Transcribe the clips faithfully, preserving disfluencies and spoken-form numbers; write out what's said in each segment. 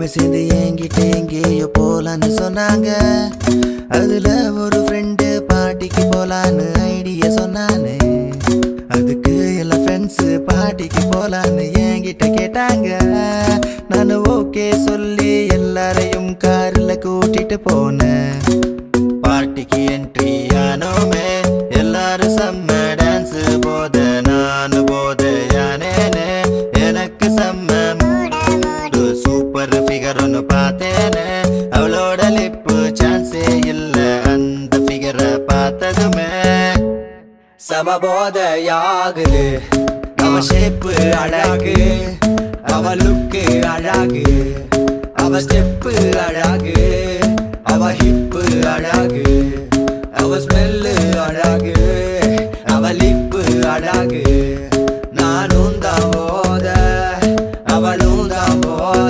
சேர்ந்து என்கிட்ட எங்கேயோ போலான்னு சொன்னாங்க. அதுல ஒரு ஃப்ரெண்டு பார்ட்டிக்கு போலான்னு ஐடியா சொன்னானு. அதுக்கு எல்லா ஃப்ரெண்ட்ஸ் பார்ட்டிக்கு போலான்னு என்கிட்ட கேட்டாங்க. நானு ஓகே சொல்லி எல்லாரையும் கார்ல கூட்டிட்டு போனேன். பார்ட்டிக்கு என்ட்ரி ஆனோமே எல்லாரும் செம்ம டான்ஸ் போத நானு போத யானேனே. எனக்கு செம்ம மூடு சூப்பர் ஃபிகர் ஒன்னு பார்த்தேனே. அவளோட லிப்பு சான்ஸே இல்ல அந்த ஃபிகரை பார்த்ததுமே சம போதையாகுது. அவ ஷேப்பு அழகு, அவ லுக்கு அழகு, அவ ஸ்டெப்பு அழகு, அவ ஹிப்பு அழகு, அவ ஸ்மெல்லு அழகு, அவ லிப்பு அழகு. நானும் தான் போத அவளும் தான் போத.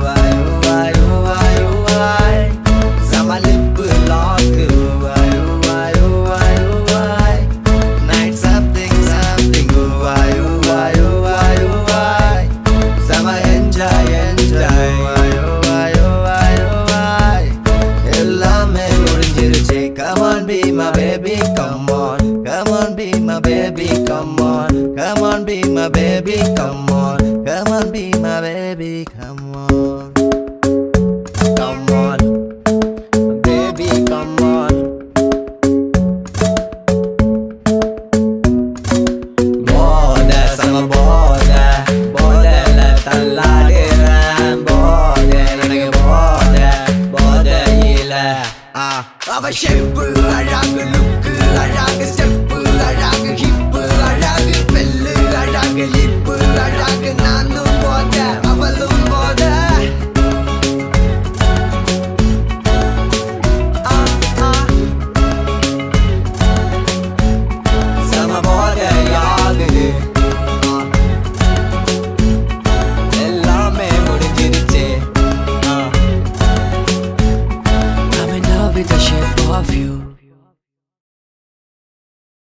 சம லிப்பு லாக்கு. Night something something. Sama enjoy enjoy. எல்லாமே முடிஞ்சிருச்சு. Come on be my baby come on. Come on be my baby come on. Come on be my baby come on. Come on be my baby come on. Come on baby come on. போத சம போத போதல தள்ளாடுறேன். போத எனக்கு போத போதையில. அவ shape அழகு, லுக்கு அழகு, ஸ்டெப்பு அழகு, ஹிப்பு அழகு, பெல்லு அழகு, லிப்பு அழகு.